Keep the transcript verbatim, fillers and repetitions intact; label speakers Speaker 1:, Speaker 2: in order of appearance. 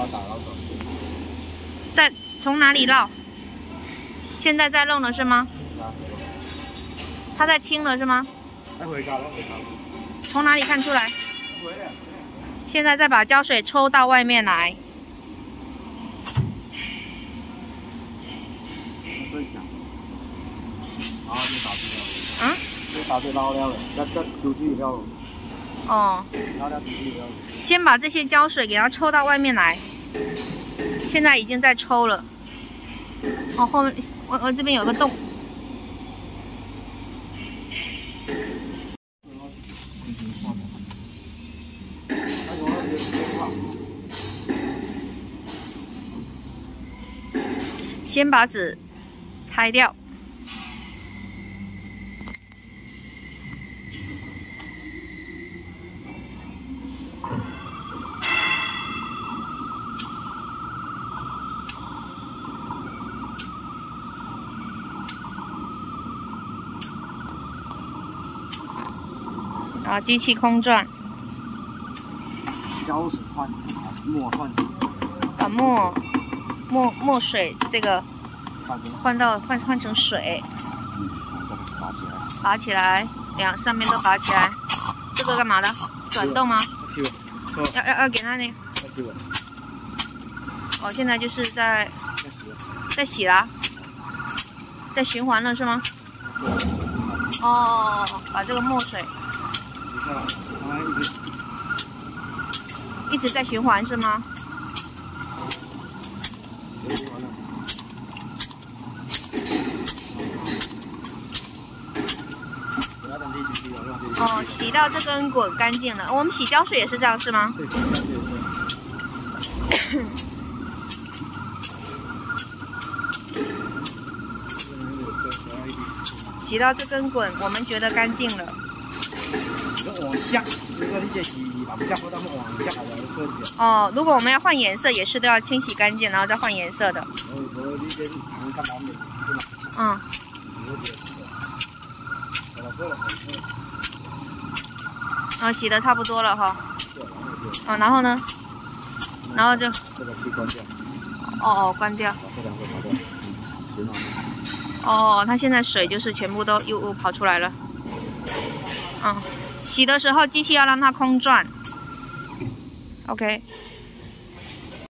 Speaker 1: 它打到手。
Speaker 2: 在从哪里绕？现在在弄了是吗？它在清了是吗？
Speaker 1: 来回高了，回高。
Speaker 2: 从哪里看出来？现在再把胶水抽到外面来。
Speaker 1: 这一下，然后就打出了。
Speaker 2: 嗯？
Speaker 1: 就打出捞了，这这丢弃了。
Speaker 2: 哦。
Speaker 1: 捞了丢弃了。
Speaker 2: 先把这些胶水给它抽到外面来。现在已经在抽了。哦，后面我我这边有个洞。先把纸拆掉。然后机器空转，
Speaker 1: 胶水换墨换，
Speaker 2: 把墨墨墨水这个换到换换成水，
Speaker 1: 嗯，拔起来，
Speaker 2: 拔起来，两上面都拔起来。这个干嘛的？转动吗？要要要给它那。哦，现在就是在在洗啦，在循环了是吗？哦，把这个墨水。一直在循环是吗？哦，洗到这根滚干净了。我们洗胶水也是这样是吗？对。洗到这根滚，我们觉得干净了。
Speaker 1: 往下，如果你这是往下，或者往下来的设计。
Speaker 2: 哦，如果我们要换颜色，也是都要清洗干净，然后再换颜色的。嗯。哦，洗的差不多了哈。哦，然后呢？然后就。
Speaker 1: 这个去关掉。
Speaker 2: 哦哦，关掉。
Speaker 1: 把这两个拔掉。嗯，
Speaker 2: 哦，它现在水就是全部都又又跑出来了。嗯。洗的时候，机器要让它空转 ，OK。